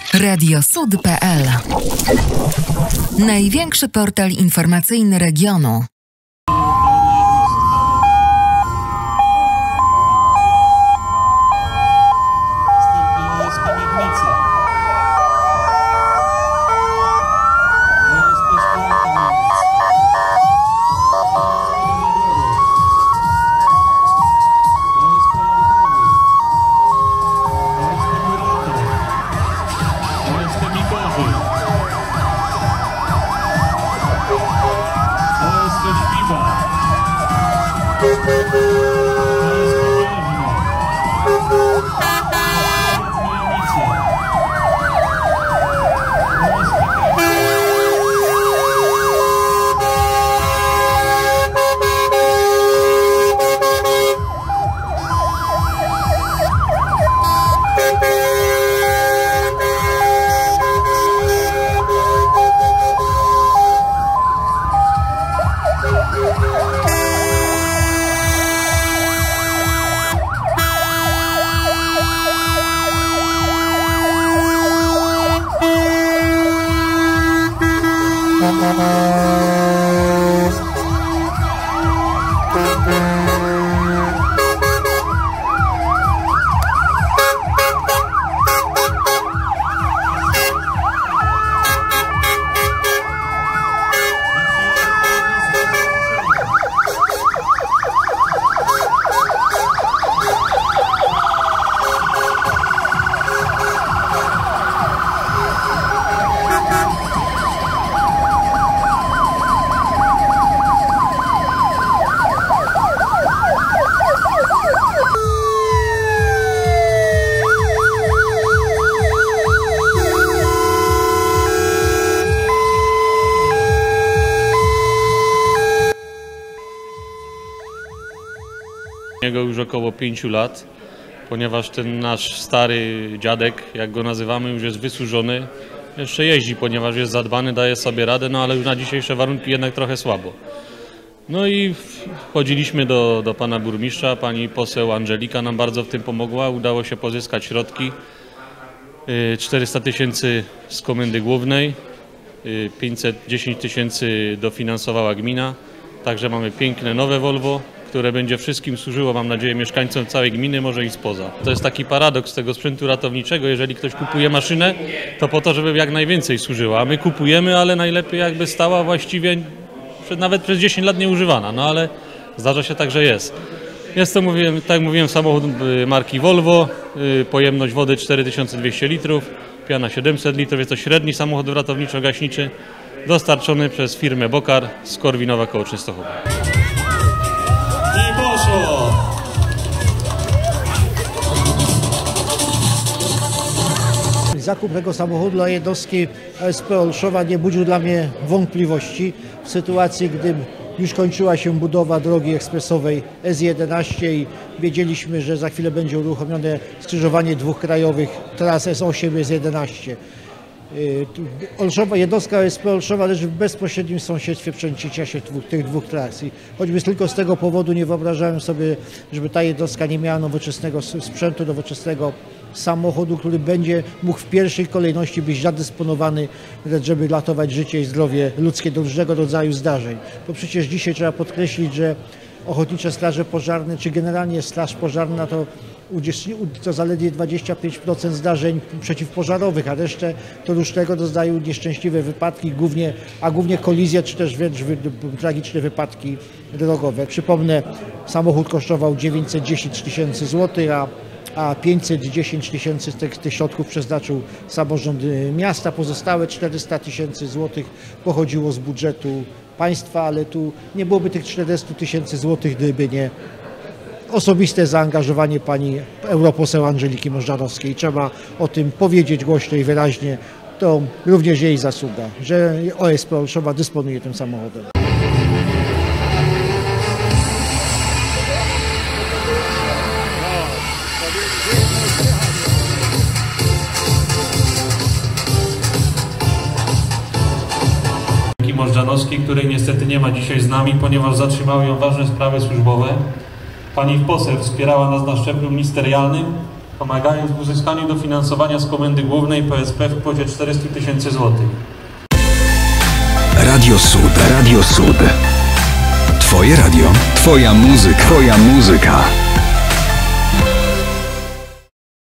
radiosud.pl. Największy portal informacyjny regionu. Już około 5 lat, ponieważ ten nasz stary dziadek, jak go nazywamy, już jest wysłużony. Jeszcze jeździ, ponieważ jest zadbany, daje sobie radę, no ale już na dzisiejsze warunki jednak trochę słabo. No i chodziliśmy do pana burmistrza, pani poseł Angelika nam bardzo w tym pomogła, udało się pozyskać środki. 400 000 z komendy głównej, 510 000 dofinansowała gmina, także mamy piękne nowe Volvo, które będzie wszystkim służyło, mam nadzieję, mieszkańcom całej gminy, może i spoza. To jest taki paradoks tego sprzętu ratowniczego, jeżeli ktoś kupuje maszynę, to po to, żeby jak najwięcej służyła, a my kupujemy, ale najlepiej jakby stała właściwie nawet przez 10 lat nieużywana, no ale zdarza się tak, że jest. Jest to, tak jak mówiłem, samochód marki Volvo, pojemność wody 4200 litrów, piana 700 litrów, jest to średni samochód ratowniczo-gaśniczy, dostarczony przez firmę Bokar z Korwinowa koło Częstochowy. Zakup tego samochodu dla jednostki OSP Olszowa nie budził dla mnie wątpliwości w sytuacji, gdy już kończyła się budowa drogi ekspresowej S11 i wiedzieliśmy, że za chwilę będzie uruchomione skrzyżowanie dwóch krajowych tras S8 i S11. Jednostka OSP Olszowa leży w bezpośrednim sąsiedztwie przecięcia się tych dwóch tras. I choćby tylko z tego powodu nie wyobrażałem sobie, żeby ta jednostka nie miała nowoczesnego sprzętu, nowoczesnego samochodu, który będzie mógł w pierwszej kolejności być zadysponowany, żeby ratować życie i zdrowie ludzkie do różnego rodzaju zdarzeń. Bo przecież dzisiaj trzeba podkreślić, że ochotnicze straże pożarne, czy generalnie straż pożarna to zaledwie 25% zdarzeń przeciwpożarowych, a resztę to różnego rodzaju nieszczęśliwe wypadki, głównie kolizje, czy też wręcz tragiczne wypadki drogowe. Przypomnę, samochód kosztował 910 000 złotych, a 510 000 z tych środków przeznaczył samorząd miasta. Pozostałe 400 000 złotych pochodziło z budżetu państwa, ale tu nie byłoby tych 400 000 złotych, gdyby nie osobiste zaangażowanie pani europoseł Angeliki Możdżanowskiej. Trzeba o tym powiedzieć głośno i wyraźnie. To również jej zasługa, że OSP Olszowa dysponuje tym samochodem. Możdżanowskiej, której niestety nie ma dzisiaj z nami, ponieważ zatrzymały ją ważne sprawy służbowe. Pani poseł wspierała nas na szczeblu ministerialnym pomagając w uzyskaniu dofinansowania z Komendy Głównej PSP w kwocie 400 000 złotych. Radio Sud. Radio Sud. Twoje radio, twoja muzyka, twoja muzyka.